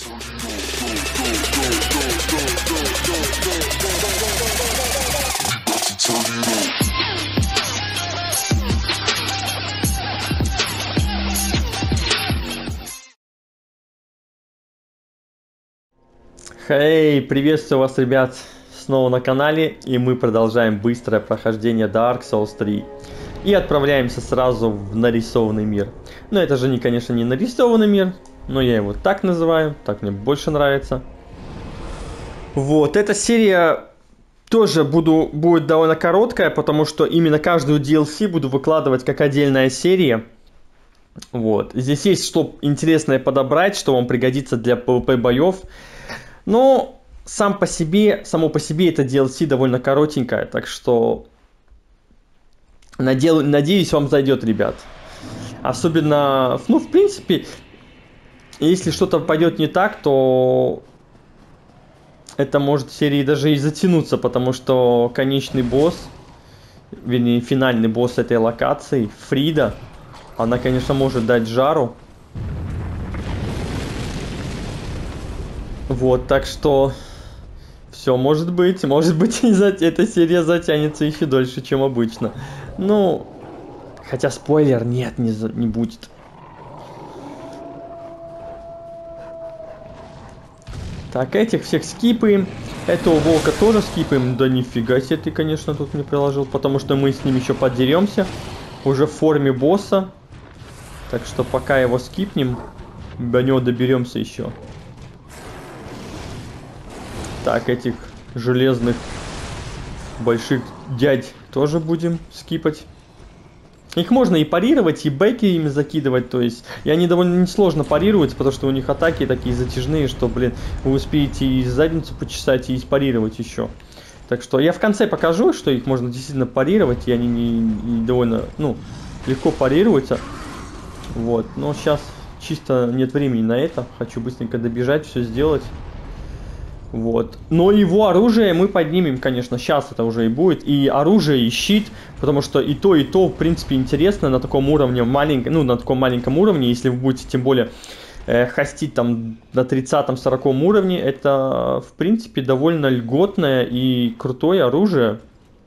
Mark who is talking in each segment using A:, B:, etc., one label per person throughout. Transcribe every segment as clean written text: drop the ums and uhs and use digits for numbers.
A: Хей, приветствую вас, ребят, снова на канале, и мы продолжаем быстрое прохождение Dark Souls 3. И отправляемся сразу в нарисованный мир. Но это же, конечно, не нарисованный мир, но я его так называю, так мне больше нравится. Вот, эта серия тоже будет довольно короткая, потому что именно каждую DLC буду выкладывать как отдельная серия. Вот, здесь есть что интересное подобрать, что вам пригодится для PvP боев. Но само по себе это DLC довольно коротенькое, так что надеюсь, вам зайдет, ребят. Особенно, ну, в принципе, если что-то пойдет не так, то это может в серии даже и затянуться, потому что конечный босс, вернее, финальный босс этой локации, Фрида, она, конечно, может дать жару. Вот, так что все может быть эта серия затянется еще дольше, чем обычно. Ну, хотя спойлер, нет, не будет. Так, этих всех скипаем. Этого волка тоже скипаем. Да нифига себе ты, конечно, тут не приложил, потому что мы с ним еще подеремся. Уже в форме босса. Так что пока его скипнем, до него доберемся еще. Так, этих железных больших дядь тоже будем скипать. Их можно и парировать, и бэки ими закидывать, то есть. И они довольно несложно парируются, потому что у них атаки такие затяжные, что, блин, вы успеете и задницу почесать, и спарировать еще. Так что я в конце покажу, что их можно действительно парировать, и они не довольно, ну, легко парируются. Вот, но сейчас чисто нет времени на это. Хочу быстренько добежать, все сделать. Вот. Но его оружие мы поднимем, конечно, сейчас это уже и будет. И оружие, и щит, потому что и то, в принципе, интересно на таком уровне, на таком маленьком уровне, если вы будете, тем более, хостить там на 30-40 уровне, это, в принципе, довольно льготное и крутое оружие.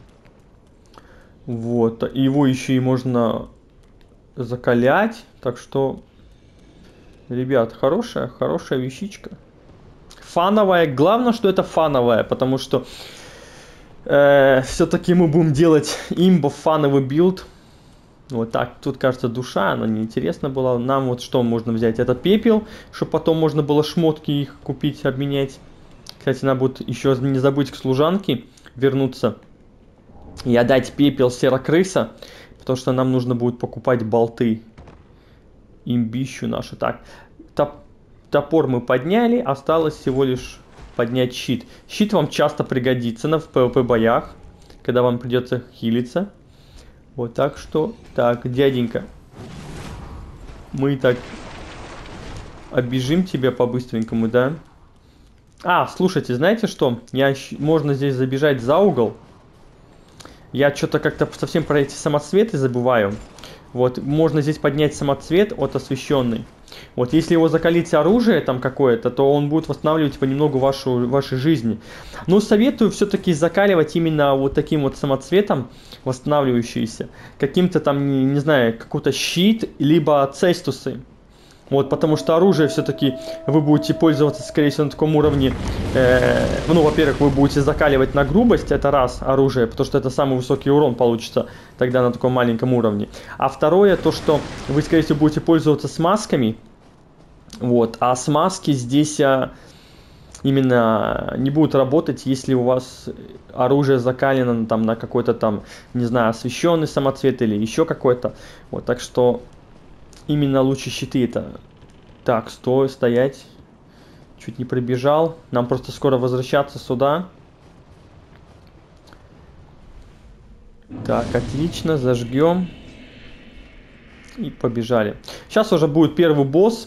A: Вот. Его еще и можно закалять, так что, ребят, хорошая вещичка. Фановая. Главное, что это фановая, потому что все-таки мы будем делать имбо-фановый билд. Вот так. Тут, кажется, душа, она неинтересна была. Нам вот что можно взять? Это пепел, чтобы потом можно было шмотки их купить, обменять. Кстати, надо будет еще не забыть к служанке вернуться и отдать пепел серокрыса, потому что нам нужно будет покупать болты. Имбищу нашу. Так. Топор мы подняли, осталось всего лишь поднять щит. Щит вам часто пригодится в PvP боях, когда вам придется хилиться. Вот так что, так, дяденька, мы так оббежим тебя по-быстренькому, да? А, слушайте, знаете что? Можно здесь забежать за угол. Я что-то как-то совсем про эти самоцветы забываю. Вот, можно здесь поднять самоцвет от освещенный. Вот, если его закалить оружие там какое-то, то он будет восстанавливать понемногу вашей жизни. Но советую все-таки закаливать именно вот таким вот самоцветом, восстанавливающийся. Каким-то там, не знаю, какой-то щит, либо цестусы. Вот, потому что оружие все-таки вы будете пользоваться, скорее всего, на таком уровне. Ну, во-первых, вы будете закаливать на грубость, это раз, оружие, потому что это самый высокий урон получится тогда на таком маленьком уровне. А второе, то, что вы, скорее всего, будете пользоваться смазками. Вот, а смазки здесь именно не будут работать, если у вас оружие закалено там на какой-то там, не знаю, освещенный самоцвет или еще какой-то. Вот, так что именно лучше щиты это. Так, стоять. Чуть не пробежал. Нам просто скоро возвращаться сюда. Так, отлично, зажгем. И побежали. Сейчас уже будет первый босс.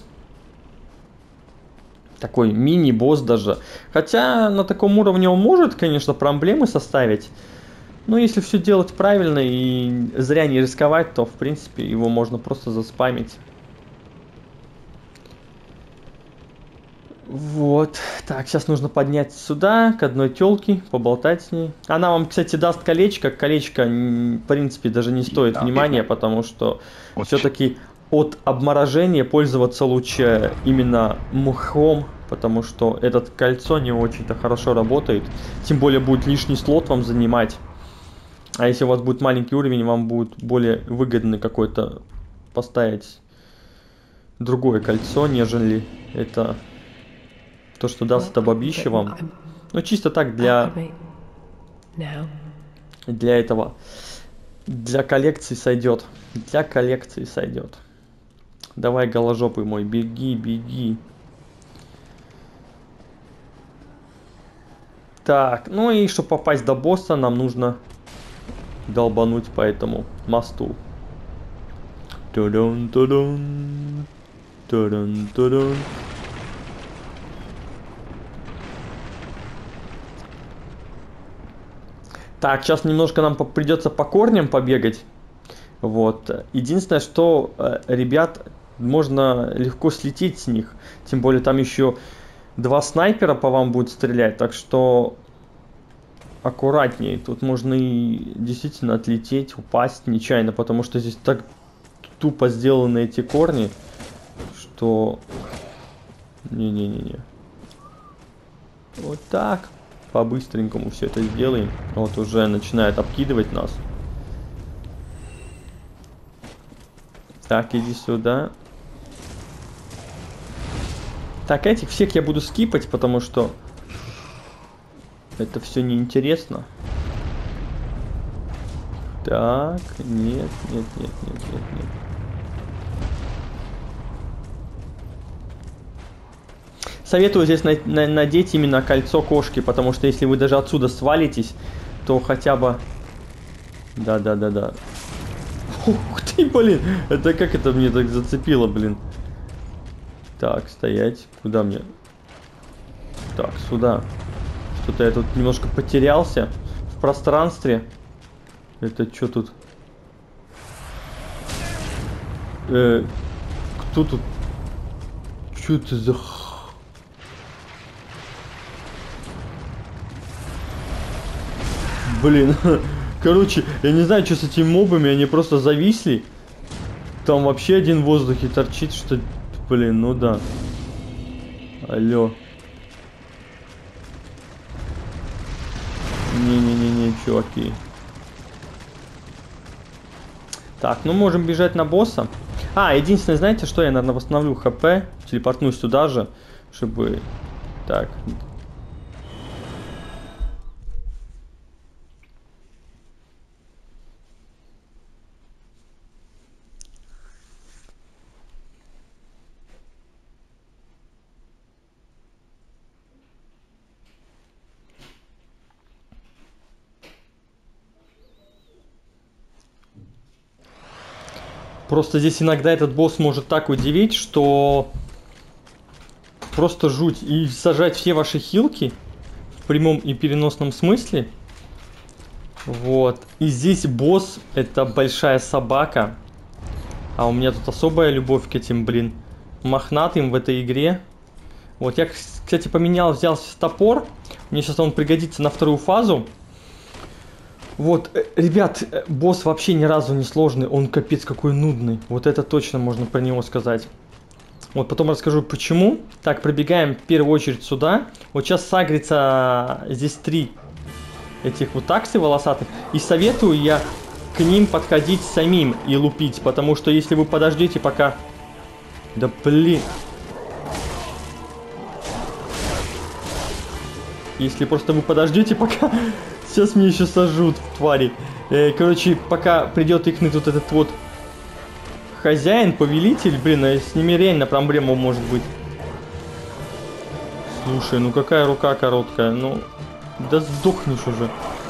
A: Такой мини-босс даже. Хотя на таком уровне он может, конечно, проблемы составить. Но если все делать правильно и зря не рисковать, то в принципе его можно просто заспамить. Вот. Так, сейчас нужно подняться сюда, к одной тёлке, поболтать с ней. Она вам, кстати, даст колечко. Колечко, в принципе, даже не стоит внимания, потому что все-таки от обморожения пользоваться лучше именно мхом, потому что этот кольцо не очень-то хорошо работает. Тем более будет лишний слот вам занимать. А если у вас будет маленький уровень, вам будет более выгодно какой-то поставить другое кольцо, нежели это то, что даст это бабище вам. Ну, чисто так для этого. Для коллекции сойдет. Для коллекции сойдет. Давай, голожопый мой, беги, беги. Так, ну и чтобы попасть до босса, нам нужно долбануть по этому мосту. Тудун-тудун. Тудун-тудун. Так, сейчас немножко нам придется по корням побегать. Вот. Единственное, что, ребят, можно легко слететь с них. Тем более там еще 2 снайпера по вам будут стрелять. Так что аккуратнее. Тут можно и действительно отлететь, упасть нечаянно. Потому что здесь так тупо сделаны эти корни, что... Не-не-не-не. Вот так. По-быстренькому все это сделаем. Вот уже начинает обкидывать нас. Так, иди сюда. Так, этих всех я буду скипать, потому что это все неинтересно. Так, нет. Советую здесь надеть именно кольцо кошки, потому что если вы даже отсюда свалитесь, то хотя бы... Да. Ух ты, блин! Это как это мне так зацепило, блин? Так, стоять. Куда мне? Так, сюда. Что-то я тут немножко потерялся в пространстве. Это что тут? Кто тут? Что это за... Блин, короче, я не знаю, что с этими мобами, они просто зависли. Там вообще один в воздухе торчит, что... Блин, ну да. Алло. Не-не-не-не, чуваки. Так, ну можем бежать на босса. А, единственное, знаете что, я, наверное, восстановлю хп. Телепортнусь сюда же, чтобы... Так... Просто здесь иногда этот босс может так удивить, что просто жуть. И сажать все ваши хилки в прямом и переносном смысле. Вот. И здесь босс — это большая собака. А у меня тут особая любовь к этим, блин, мохнатым в этой игре. Вот, я, кстати, взял топор. Мне сейчас он пригодится на вторую фазу. Вот, ребят, босс вообще ни разу не сложный, он капец какой нудный. Вот это точно можно про него сказать. Вот, потом расскажу почему. Так, пробегаем в первую очередь сюда. Вот сейчас сагрится здесь 3 этих вот таксы волосатых. И советую я к ним подходить самим и лупить. Потому что если вы подождете пока... Да блин. Если просто вы подождете пока... Сейчас меня еще сожрут, твари. Короче, пока придет их тут этот вот хозяин, повелитель, блин, а с ними реально проблема может быть. Слушай, ну какая рука короткая, ну... Да сдохнешь уже.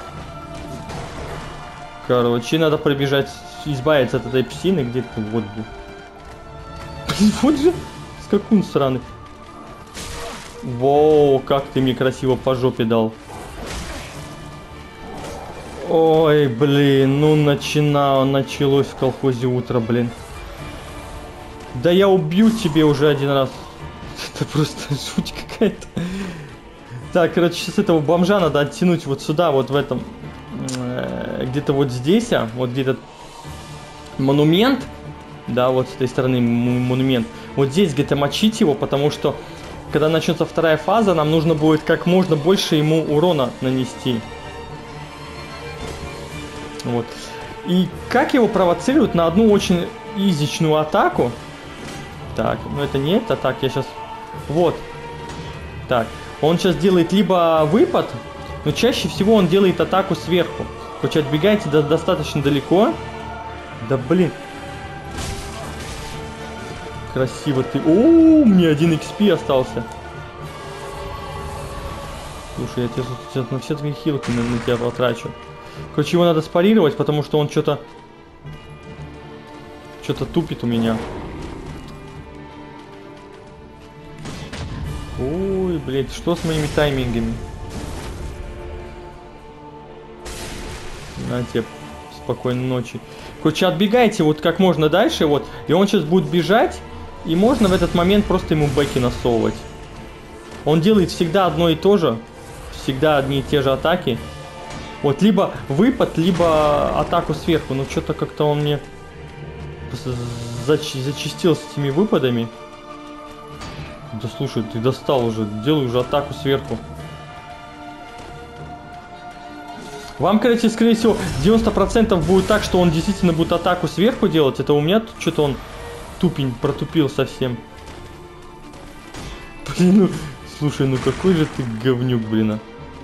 A: Короче, надо пробежать, избавиться от этой псины где-то вот. Вот же, скакун сраный. Воу, как ты мне красиво по жопе дал. Ой, блин, ну началось в колхозе утро, блин. Да я убью тебе уже один раз. Это просто жуть какая-то. Так, короче, сейчас этого бомжа надо оттянуть вот сюда, вот в этом, где-то вот здесь, вот где-то монумент, да, вот с этой стороны монумент. Вот здесь где-то мочить его, потому что, когда начнется вторая фаза, нам нужно будет как можно больше ему урона нанести. Вот. И как его провоцируют на одну очень изичную атаку? Так, ну это не это, так, я сейчас... Вот. Так, он сейчас делает либо выпад, но чаще всего он делает атаку сверху. Короче, отбегаете достаточно далеко. Да блин. Красиво ты. О, мне 1 XP остался. Слушай, я тебе сейчас на все твои хилки на тебя потрачу. Короче, его надо спарировать, потому что он что-то тупит у меня. Ой, блядь, что с моими таймингами? На тебе, спокойной ночи. Короче, отбегайте вот как можно дальше, вот. И он сейчас будет бежать, и можно в этот момент просто ему бэки насовывать. Он делает всегда одно и то же. Всегда одни и те же атаки. Вот, либо выпад, либо атаку сверху. Ну, что-то как-то он мне зачастил с этими выпадами. Да слушай, ты достал уже. Делай уже атаку сверху. Вам, короче, скорее всего, 90% будет так, что он действительно будет атаку сверху делать. Это у меня тут что-то он тупень протупил совсем. Блин, ну... Слушай, ну какой же ты говнюк, блин, а.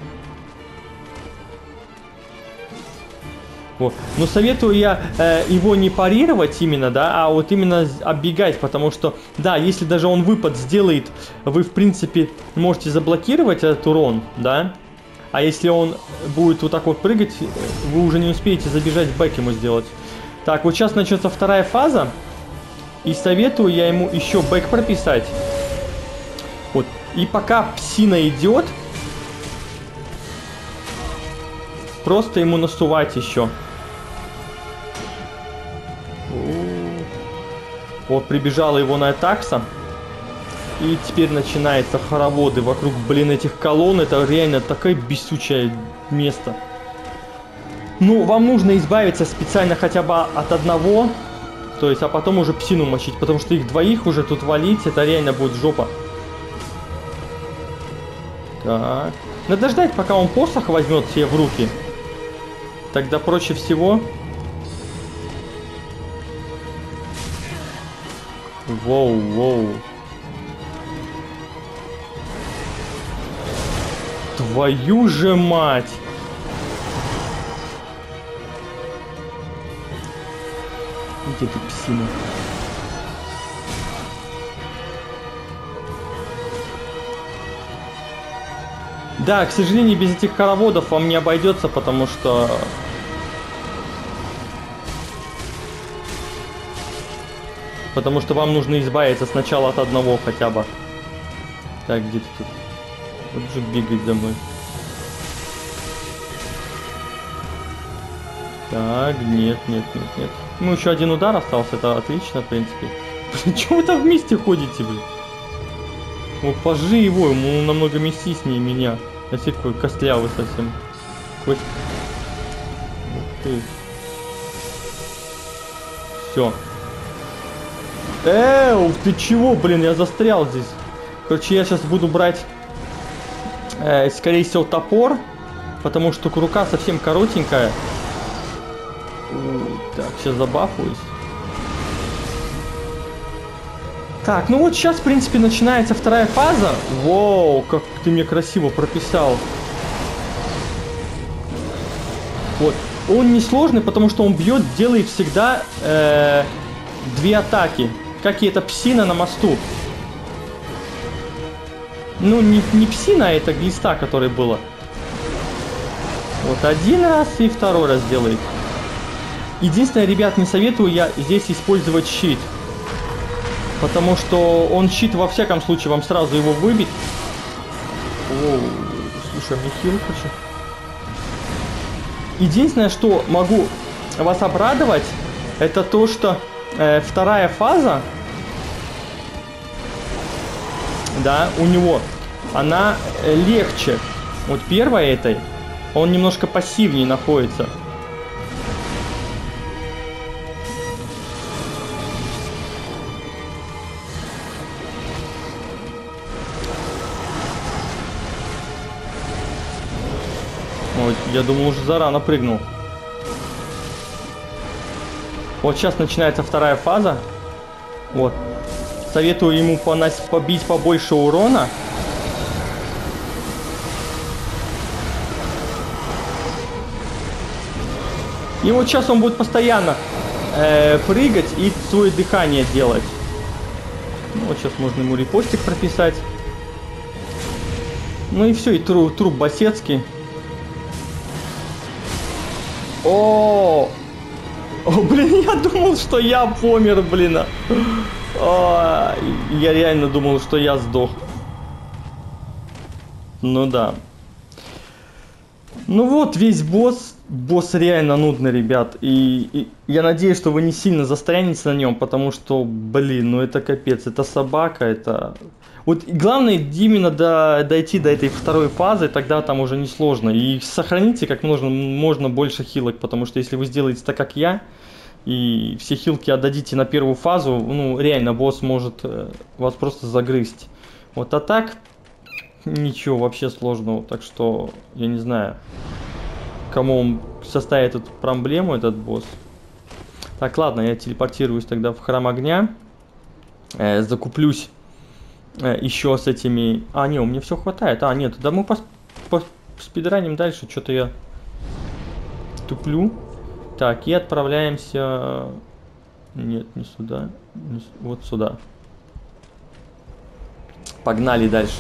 A: Вот. Но советую я его не парировать именно, да, а вот именно оббегать, потому что, да, если даже он выпад сделает, вы, в принципе, можете заблокировать этот урон, да, а если он будет вот так вот прыгать, вы уже не успеете забежать в бэк ему сделать. Так, вот сейчас начнется вторая фаза, и советую я ему еще бэк прописать. Вот, и пока псина идет, просто ему насувать еще. Вот прибежала его на такса. И теперь начинается хороводы вокруг, блин, этих колонн. Это реально такое бесючее место. Ну, вам нужно избавиться специально хотя бы от одного. То есть, а потом уже псину мочить. Потому что их двоих уже тут валить, это реально будет жопа. Так. Надо ждать, пока он посох возьмет себе в руки. Тогда проще всего... Воу, воу. Твою же мать. Где ты, псина? Да, к сожалению, без этих хороводов вам не обойдется, потому что... Потому что вам нужно избавиться сначала от одного хотя бы. Так, где ты тут? Вот же бегает за мной. Так, нет. Ну, еще один удар остался, это отлично, в принципе. Блин, чего вы там вместе ходите, блин? Вот пожи его, ему намного мясистнее меня. Я себе такой костлявый совсем. Кость. Ух ты. Все. Ты чего, блин, я застрял здесь. Короче, я сейчас буду брать, скорее всего, топор, потому что рука совсем коротенькая. Так, сейчас забафуюсь. Так, ну вот сейчас, в принципе, начинается вторая фаза. Воу, как ты мне красиво прописал. Вот. Он несложный, потому что он бьет, делает всегда 2 атаки. Как и эта псина на мосту. Ну, не псина, а это глиста, которая была. Вот один раз и второй раз делает. Единственное, ребят, не советую я здесь использовать щит. Потому что он щит во всяком случае вам сразу его выбить. О, слушай, мне хил хочу. Единственное, что могу вас обрадовать, это то, что вторая фаза да, у него, она легче. Вот первая этой, он немножко пассивнее находится. Ой, я думал, уже зарано прыгнул. Вот сейчас начинается вторая фаза. Вот. Советую ему побить побольше урона. И вот сейчас он будет постоянно прыгать и свое дыхание делать. Ну, вот сейчас можно ему репостик прописать. Ну и все, и труп Басецкий. О, блин, я думал, что я помер, блин. Я реально думал, что я сдох. Ну да. Ну вот, весь босс. Босс реально нудный, ребят. И я надеюсь, что вы не сильно застрянете на нем, потому что, блин, ну это капец. Это собака, это... Вот главное именно дойти до этой второй фазы, тогда там уже не сложно. И сохраните как можно больше хилок, потому что если вы сделаете так, как я, и все хилки отдадите на первую фазу, ну реально босс может вас просто загрызть. Вот, а так ничего вообще сложного, так что я не знаю, кому он составит эту проблему, этот босс. Так, ладно, я телепортируюсь тогда в храм огня, закуплюсь еще с этими... А, не, у меня все хватает. А, нет, да мы спидраним дальше. Что-то я туплю. Так, и отправляемся... Нет, не сюда. Вот сюда. Погнали дальше.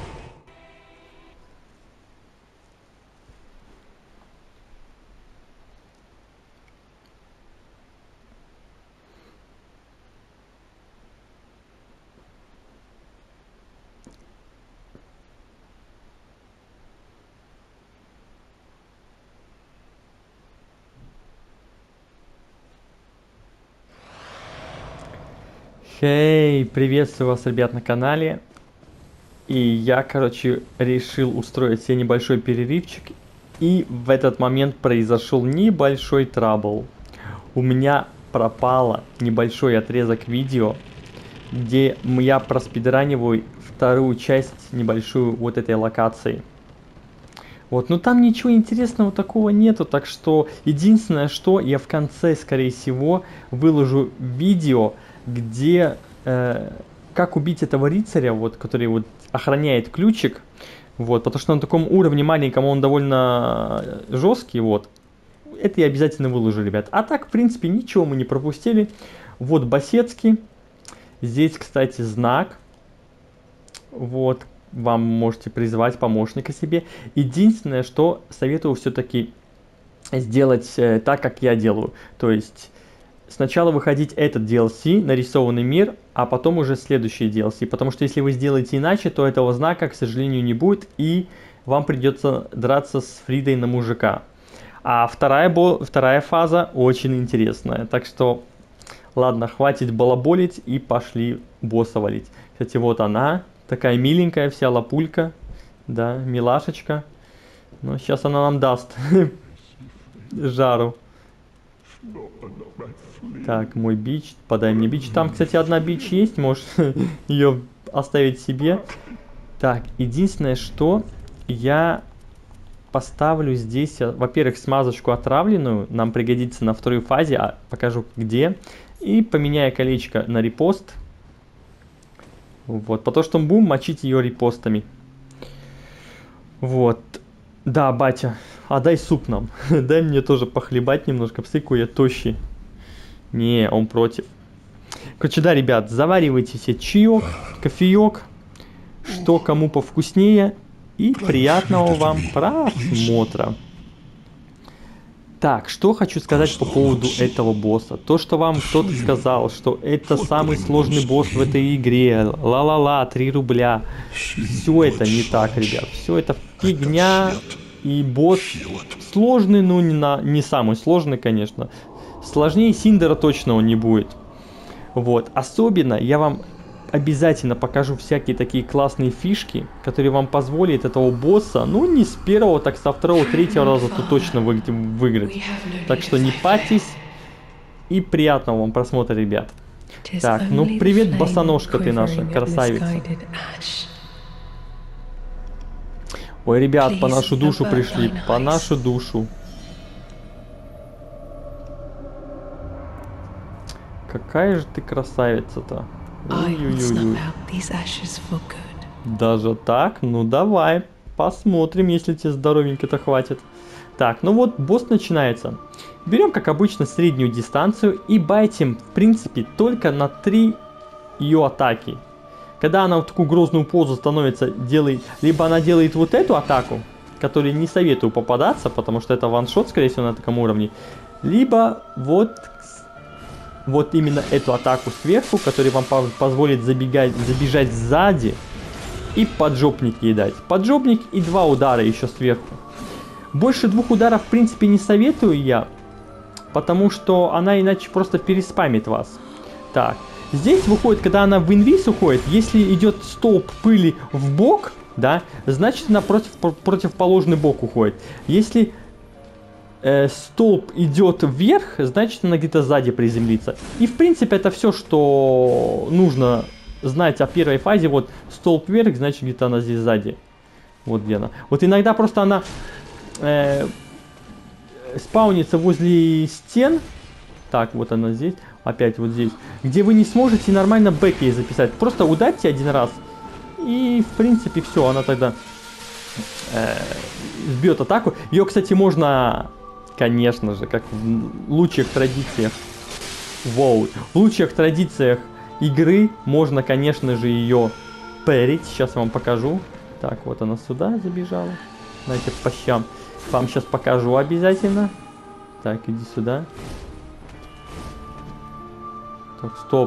A: Хей, приветствую вас, ребят, на канале. И я, короче, решил устроить себе небольшой перерывчик. И в этот момент произошел небольшой трабл. У меня пропало небольшой отрезок видео, где я проспидраниваю вторую часть небольшую вот этой локации. Вот, но там ничего интересного такого нету, так что единственное, что я в конце, скорее всего, выложу видео, где как убить этого рыцаря, вот, который вот охраняет ключик, вот, потому что на таком уровне маленьком он довольно жесткий, вот. Это я обязательно выложу, ребят. А так, в принципе, ничего мы не пропустили. Вот Басецкий. Здесь, кстати, знак. Вот, вам можете призвать помощника себе. Единственное, что советую все-таки сделать так, как я делаю. То есть сначала выходить этот DLC, нарисованный мир, а потом уже следующий DLC. Потому что если вы сделаете иначе, то этого знака, к сожалению, не будет, и вам придется драться с Фридой на мужика. А вторая фаза очень интересная. Так что, ладно, хватит балаболить и пошли босса валить. Кстати, вот она, такая миленькая вся лапулька, да, милашечка. Но сейчас она нам даст жару. Так, мой бич, подай мне бич. Там, кстати, одна бич есть, можешь ее оставить себе. Так, единственное, что я поставлю здесь, во-первых, смазочку отравленную, нам пригодится на второй фазе, покажу где. И поменяю колечко на репост. Вот, потому что мы будем мочить ее репостами. Вот. Да, батя, отдай суп нам. Дай мне тоже похлебать немножко, посмотри, я тощий. Не, он против. Короче, да, ребят, заваривайте себе чаек, кофеек, что кому повкуснее. И приятного вам просмотра. Так, что хочу сказать по поводу этого босса. То, что вам кто-то сказал, что это самый сложный босс в этой игре. Ла-ла-ла, 3 рубля. Все это не так, ребят. Все это фигня. И босс сложный, но не самый сложный, конечно. Сложнее Синдера точно он не будет. Вот. Особенно я вам обязательно покажу всякие такие классные фишки, которые вам позволят этого босса, ну не с первого, так со второго, третьего раза то точно выиграть. Так что не парьтесь и приятного вам просмотра, ребят. Так, ну привет, босоножка ты наша, красавица. Ой, ребят, по нашу душу пришли, по нашу душу. Какая же ты красавица-то. Ой-ой-ой. Даже так? Ну давай, посмотрим, если тебе здоровенько-то хватит. Так, ну вот босс начинается. Берем, как обычно, среднюю дистанцию и байтим, в принципе, только на 3 ее атаки. Когда она в такую грозную позу становится, делает, либо она делает вот эту атаку, которой не советую попадаться, потому что это ваншот, скорее всего, на таком уровне, либо вот именно эту атаку сверху, которая вам позволит забежать сзади и поджопник ей дать. Поджопник и 2 удара еще сверху. Больше 2 ударов, в принципе, не советую я, потому что она иначе просто переспамит вас. Так, здесь выходит, когда она в инвиз уходит, если идет столб пыли в бок, да, значит она противоположный бок уходит. Если столб идет вверх, значит она где-то сзади приземлится. И в принципе это все, что нужно знать о первой фазе. Вот столб вверх, значит где-то она здесь сзади. Вот где она. Вот иногда просто она спаунится возле стен. Так, вот она здесь. Опять вот здесь. Где вы не сможете нормально бэк ей записать. Просто ударьте один раз. И в принципе все, она тогда сбьет атаку. Ее, кстати, можно... Конечно же, как в лучших традициях, в лучших традициях игры можно, конечно же, ее парить. Сейчас я вам покажу. Так, вот она сюда забежала. Знаете, по щам. Вам сейчас покажу обязательно. Так, иди сюда. Так, стоп.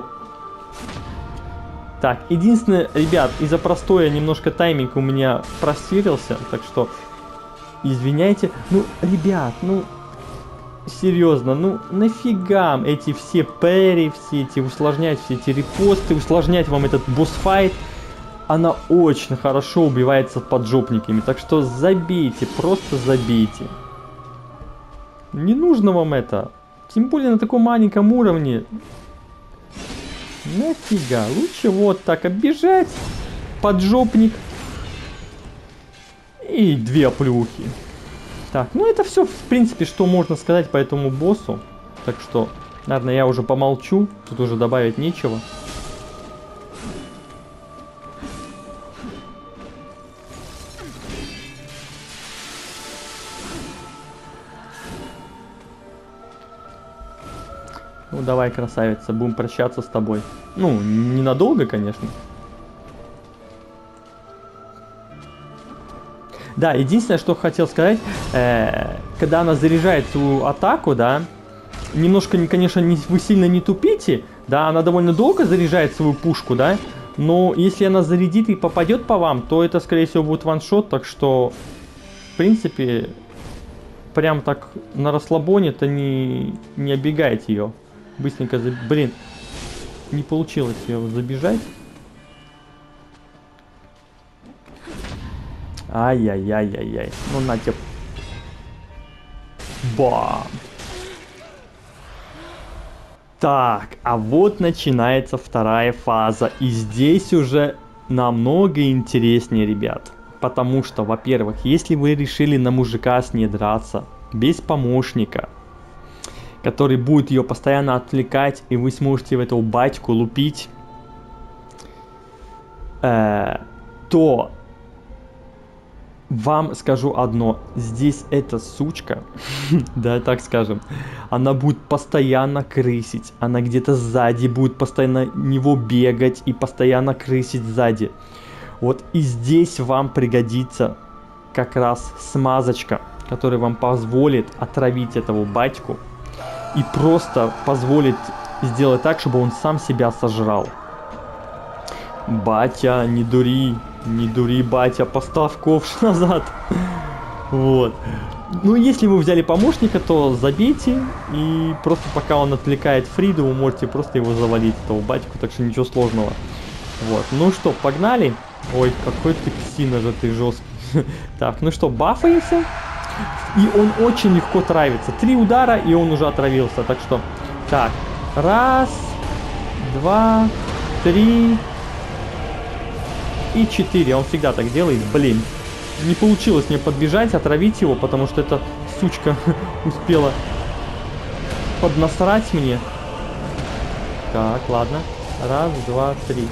A: Так, единственное, ребят, из-за простоя немножко тайминг у меня просвирился, так что извиняйте. Ну, ребят, ну... Серьезно, ну нафига эти все пари, все эти усложнять, все эти репосты, усложнять вам этот босс-файт. Она очень хорошо убивается поджопниками, так что забейте, просто забейте. Не нужно вам это, тем более на таком маленьком уровне. Нафига, лучше вот так оббежать, поджопник и 2 плюхи. Так, ну это все, в принципе, что можно сказать по этому боссу. Так что, наверное, я уже помолчу. Тут уже добавить нечего. Ну давай, красавица, будем прощаться с тобой. Ну, ненадолго, конечно. Да, единственное, что хотел сказать, когда она заряжает свою атаку, да, немножко, конечно, вы сильно не тупите, да, она довольно долго заряжает свою пушку, да, но если она зарядит и попадет по вам, то это, скорее всего, будет ваншот, так что, в принципе, прям так на расслабоне-то не оббегайте ее. Быстренько, блин, не получилось ее забежать. Ай-яй-яй-яй-яй. Ну на тебе. Бам. Так, а вот начинается вторая фаза. И здесь уже намного интереснее, ребят. Потому что, во-первых, если вы решили на мужика с ней драться, без помощника, который будет ее постоянно отвлекать, и вы сможете в этого батьку лупить, то... Вам скажу одно, здесь эта сучка, да, так скажем, она будет постоянно крысить, она где-то сзади будет постоянно него бегать и постоянно крысить сзади. Вот и здесь вам пригодится как раз смазочка, которая вам позволит отравить этого батьку и просто позволит сделать так, чтобы он сам себя сожрал. Батя, не дури. Не дури, батя, поставь ковш назад. Вот. Ну, если вы взяли помощника, то забейте. И просто пока он отвлекает Фриду, вы можете просто его завалить, этого батьку. Так что ничего сложного. Вот, ну что, погнали. Ой, какой ты псина же ты жесткий. Так, ну что, бафаемся. И он очень легко травится. 3 удара, и он уже отравился. Так что, так, 1, 2, 3 и 4. Он всегда так делает, блин. Не получилось мне подбежать, отравить его, потому что эта сучка успела поднасрать мне. Так, ладно. 1, 2, 3.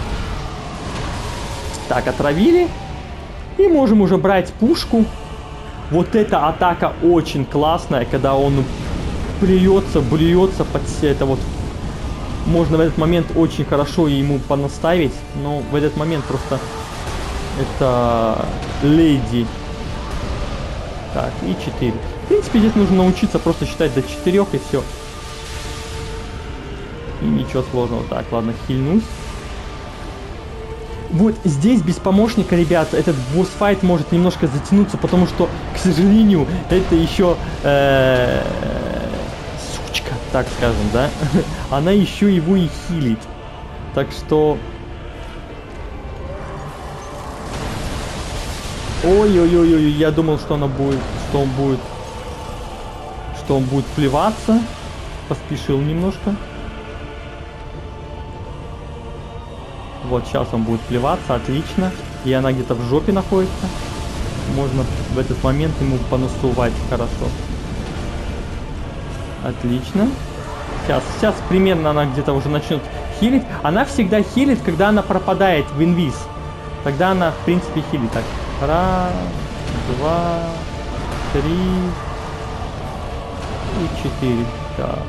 A: Так, отравили. И можем уже брать пушку. Вот эта атака очень классная, когда он блюется под это вот. Можно в этот момент очень хорошо ему понаставить, но в этот момент просто это леди. Так, и 4. В принципе, здесь нужно научиться просто считать до 4 и все. И ничего сложного. Так, ладно, хильнусь. Вот здесь без помощника, ребят, этот босс-файт может немножко затянуться, потому что, к сожалению, это еще сучка, так скажем, да? Она еще его и хилит. Так что... Ой-ой-ой-ой, я думал, что он будет плеваться. Поспешил немножко. Вот, сейчас он будет плеваться, отлично. И она где-то в жопе находится. Можно в этот момент ему понасувать хорошо. Отлично. Сейчас примерно она где-то уже начнет хилить. Она всегда хилит, когда она пропадает в инвиз. Тогда она, в принципе, хилит. Так, 1, 2, 3 и 4. Так.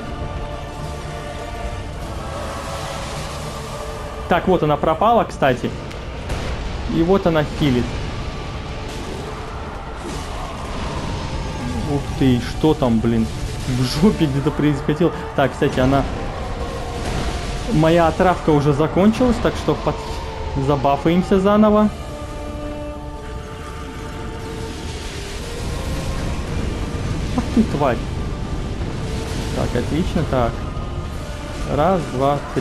A: Так, вот она пропала, кстати. И вот она хилит. Ух ты, что там, блин? В жопе где-то происходило. Так, кстати, она... Моя отравка уже закончилась, так что забафаемся заново. Ах ты, тварь. Так, отлично, так. 1, 2, 3.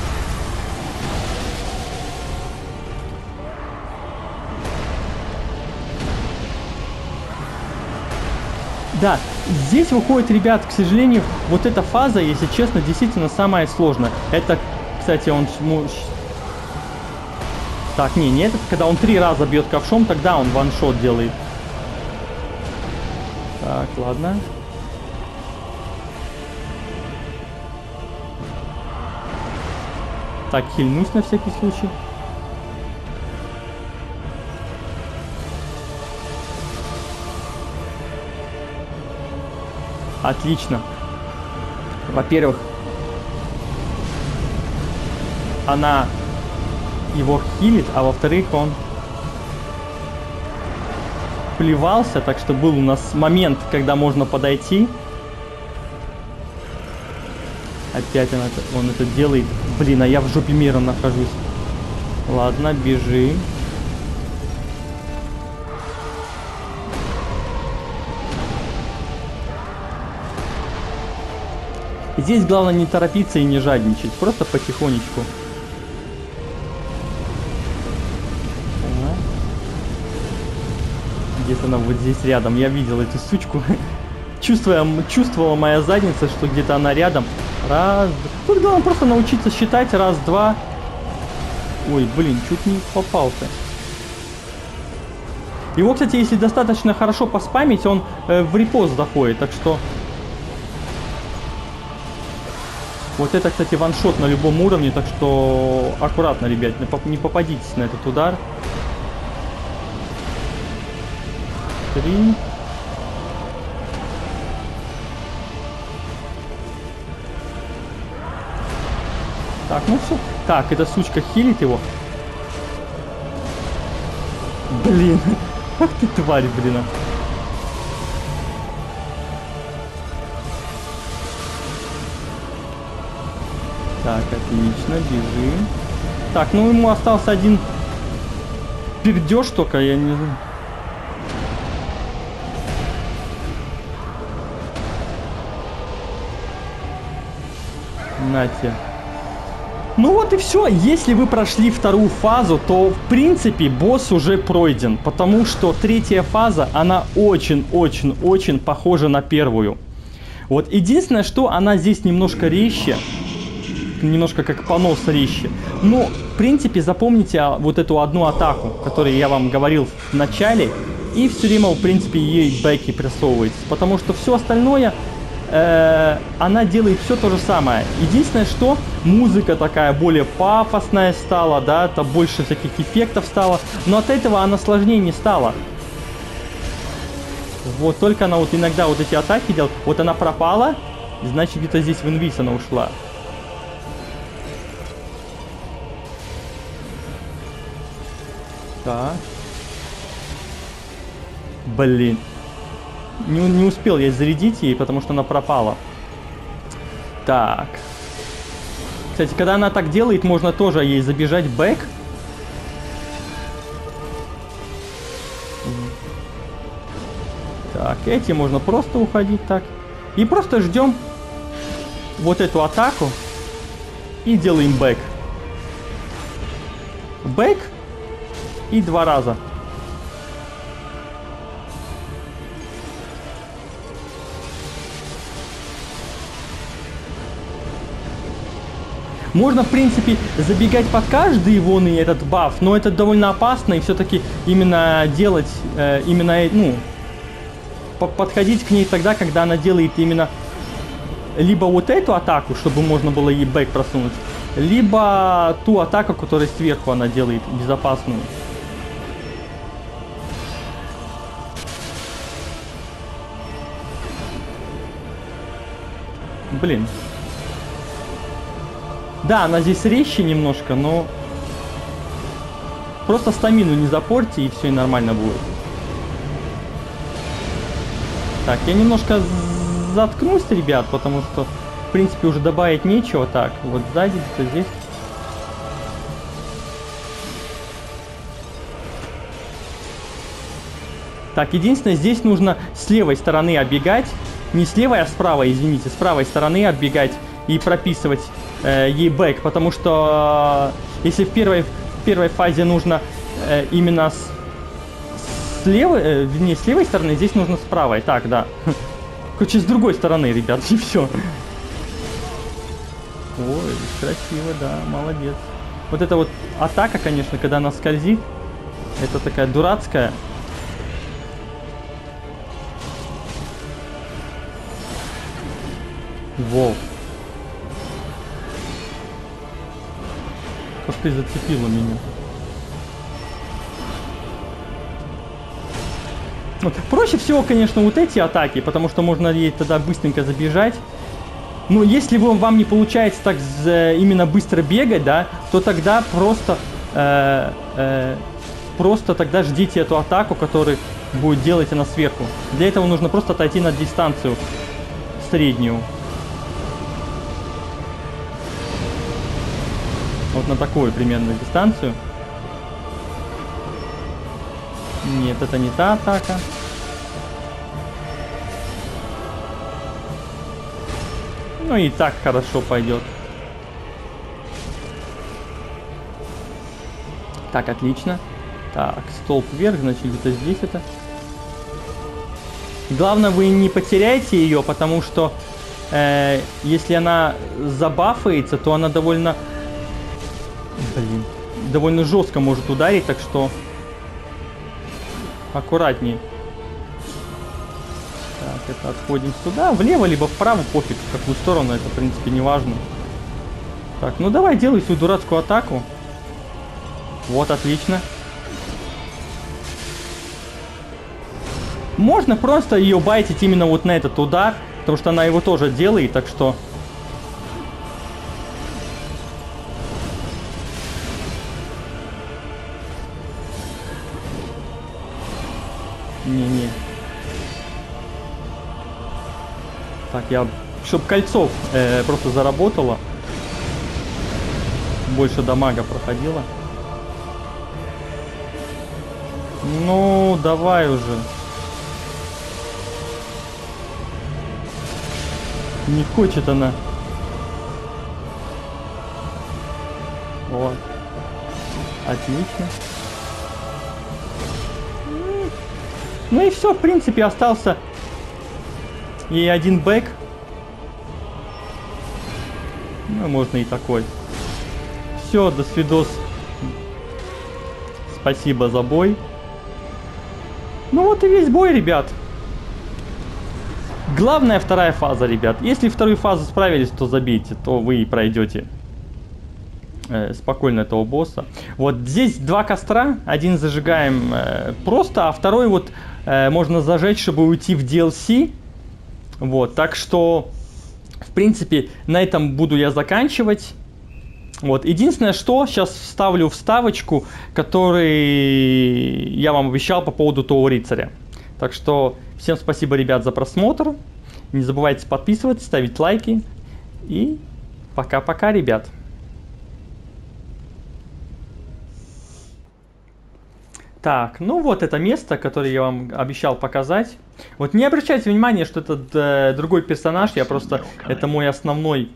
A: Да, здесь выходит, ребят, к сожалению, вот эта фаза, если честно, действительно самая сложная. Это, кстати, он... Так, не этот, когда он 3 раза бьет ковшом, тогда он ваншот делает. Так, ладно. Так, хильнусь на всякий случай. Отлично. Во-первых, она его хилит, а во-вторых, он плевался, так что был у нас момент, когда можно подойти. Опять он это делает. Блин, а я в жопе мира нахожусь. Ладно, бежим. Здесь главное не торопиться и не жадничать, просто потихонечку. Где-то она вот здесь рядом. Я видел эту сучку. Чувствовала моя задница, что где-то она рядом. 1. Тут главное просто научиться считать. 1, 2. Ой, блин, чуть не попался. Его, кстати, если достаточно хорошо поспамить, он в репост заходит, так что... Вот это, кстати, ваншот на любом уровне, так что аккуратно, ребят, не попадитесь на этот удар. 3. Так, ну все. Так, эта сучка хилит его. Блин, ах ты тварь, блин. Так, отлично, бежим. Так, ну ему остался один пердеж только, я не знаю. Нате. Ну вот и все. Если вы прошли вторую фазу, то в принципе босс уже пройден. Потому что третья фаза, она очень-очень-очень похожа на первую. Вот единственное, что она здесь немножко резче. Немножко как понос резче. Но в принципе запомните вот эту одну атаку, которую я вам говорил в начале. И все время в принципе ей бэки прессовывается. Потому что все остальное... она делает все то же самое. Единственное, что музыка такая более пафосная стала, да, там больше всяких эффектов стало, но от этого она сложнее не стала. Вот только она вот иногда вот эти атаки делает, вот она пропала, значит где-то здесь в инвиз она ушла. Так. Блин. Не успел я зарядить ей, потому что она пропала. Так. Кстати, когда она так делает, можно тоже ей забежать бэк. Так, эти можно просто уходить так. И просто ждем вот эту атаку. И делаем бэк. Бэк. И 2 раза. Можно, в принципе, забегать под каждый вон и этот баф, но это довольно опасно, и все-таки именно делать, подходить к ней тогда, когда она делает именно либо вот эту атаку, чтобы можно было ей бэк просунуть, либо ту атаку, которая сверху она делает, безопасную. Блин. Да, она здесь резче немножко, но просто стамину не запорьте, и все, и нормально будет. Так, я немножко заткнусь, ребят, потому что, в принципе, уже добавить нечего. Так, вот сзади, где-то здесь. Так, единственное, здесь нужно с левой стороны оббегать. Не с левой, а с правой, извините, с правой стороны оббегать и прописывать ей бэк, потому что если в первой фазе нужно именно с левой, не с левой стороны, здесь нужно с правой. Так, да. Короче, с другой стороны, ребят, и все. Ой, красиво, да, молодец. Вот эта вот атака, конечно, когда она скользит, это такая дурацкая. Воу. Как ты зацепила меня. Вот. Проще всего, конечно, вот эти атаки, потому что можно ей тогда быстренько забежать. Но если вам не получается так именно быстро бегать, да, то тогда просто тогда ждите эту атаку, которую будет делать она сверху. Для этого нужно просто отойти на дистанцию среднюю. Вот на такую примерно дистанцию. Нет, это не та атака. Ну и так хорошо пойдет. Так, отлично. Так, столб вверх, значит где-то здесь это. Главное, вы не потеряйте ее, потому что если она забафается, то она довольно жестко может ударить, так что аккуратнее. Так, это отходим сюда, влево либо вправо, пофиг, в какую сторону, это в принципе не важно. Так, ну давай делай свою дурацкую атаку. Вот, отлично. Можно просто ее байтить именно вот на этот удар, потому что она его тоже делает, так что... Не-не. Так, чтоб кольцо просто заработало. Больше дамага проходило. Ну, давай уже. Не хочет она. Вот. Отлично. Ну и все, в принципе, остался и один бэк. Ну, можно и такой. Все, до свидос. Спасибо за бой. Ну вот и весь бой, ребят. Главная вторая фаза, ребят. Если вторую фазу справились, то забейте, то вы и пройдете спокойно этого босса. Вот здесь два костра. Один зажигаем просто, а второй вот можно зажечь, чтобы уйти в DLC. Вот, так что, в принципе, на этом буду я заканчивать. Вот, единственное, что сейчас вставлю вставочку, который я вам обещал по поводу того рыцаря. Так что, всем спасибо, ребят, за просмотр. Не забывайте подписываться, ставить лайки. И пока-пока, ребят. Так, ну вот это место, которое я вам обещал показать. Вот не обращайте внимания, что это другой персонаж, я просто... Это мой основной,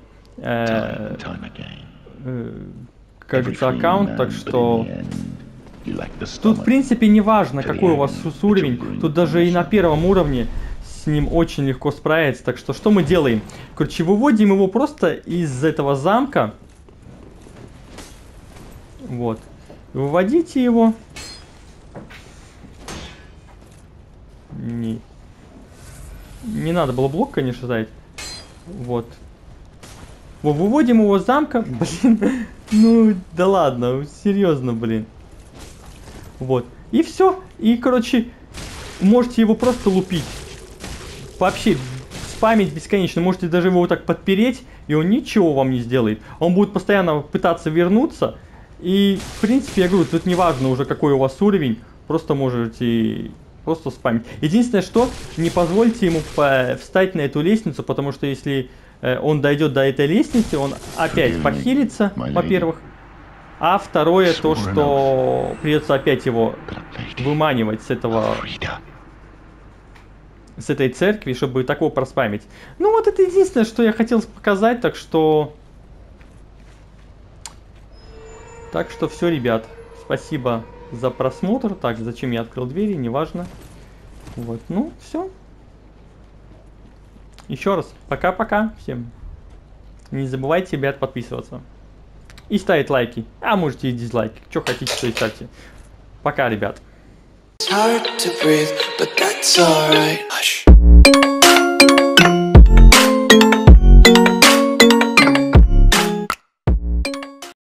A: как говорится, аккаунт, так что... Тут, в принципе, не важно, какой у вас уровень. Тут даже и на первом уровне с ним очень легко справиться. Так что мы делаем? Короче, выводим его просто из этого замка. Вот. Выводите его. Не надо было блок, конечно, ставить. Вот. Выводим его из замка. Блин, ну да ладно, серьезно, блин. Вот. И все. И, короче, можете его просто лупить. Вообще, спамить бесконечно. Можете даже его вот так подпереть, и он ничего вам не сделает. Он будет постоянно пытаться вернуться. И, в принципе, я говорю, тут не важно уже, какой у вас уровень. Просто можете... Просто спамить. Единственное, что не позвольте ему встать на эту лестницу, потому что если он дойдет до этой лестницы, он опять похилится, во-первых. А второе, то, что придется опять его выманивать с этой церкви, чтобы такого проспамить. Ну вот это единственное, что я хотел показать, так что все, ребят. Спасибо за просмотр. Так, зачем я открыл двери, неважно. Вот, ну, все. Еще раз, пока-пока всем. Не забывайте, ребят, подписываться. И ставить лайки. А можете и дизлайки. Что хотите, то и ставьте. Пока, ребят.